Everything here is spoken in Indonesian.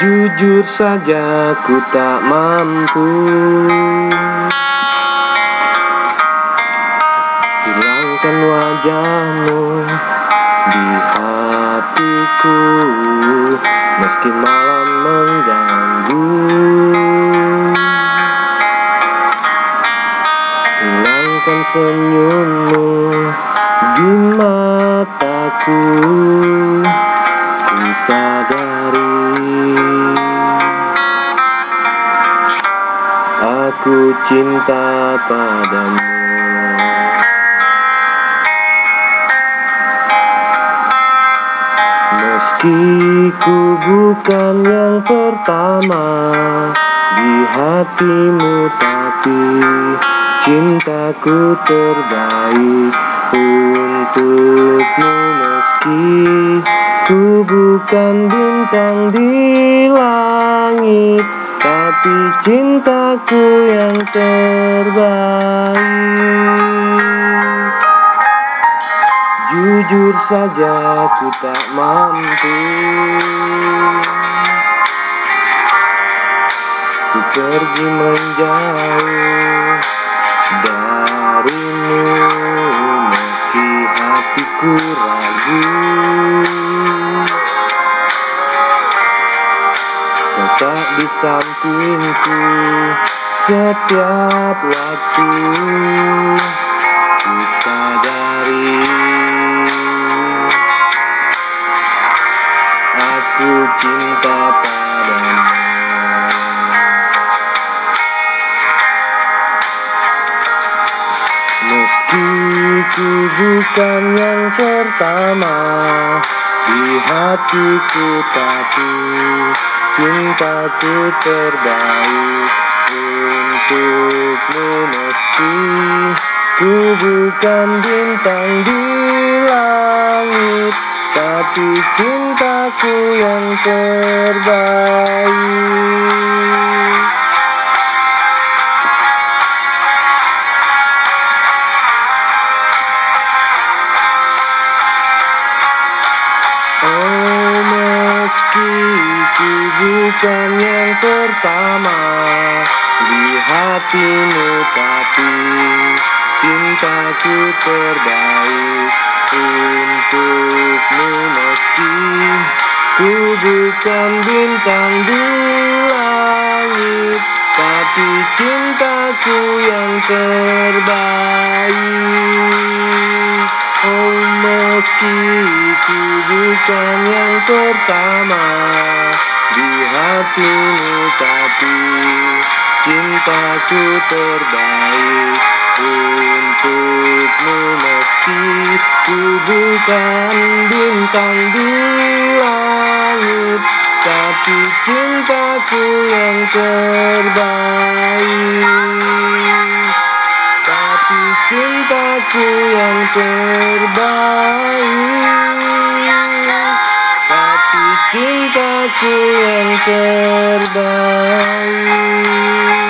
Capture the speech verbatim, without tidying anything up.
Jujur saja ku tak mampu hilangkan wajahmu di hatiku, meski malam mengganggu. Hilangkan senyummu di mataku, ku sadari aku cinta padamu. Meski ku bukan yang pertama di hatimu, tapi cintaku terbaik untukmu. Meski ku bukan bintang di langit, tapi cintaku yang terbaik. Jujur saja ku tak mampu ku pergi menjauh darimu, meski hatiku ragu. Tetap di sampingku setiap waktu, ku sadari aku cinta padamu. Meski ku bukan yang pertama di hatiku, tapi cintaku terbaik untukmu. Meski ku bukan bintang di langit, tapi cintaku yang terbaik. Oh, meski ku bukan yang pertama di hatimu, tapi cintaku terbaik untukmu. Meski ku bukan bintang di langit, tapi cintaku yang terbaik. Oh, meski ku bukan yang pertama di hatimu, tapi cintaku terbaik untukmu. Meski ku bukan bintang di langit, tapi cintaku yang terbaik. Tapi cintaku yang terbaik. Tapi cintaku yang terbaik.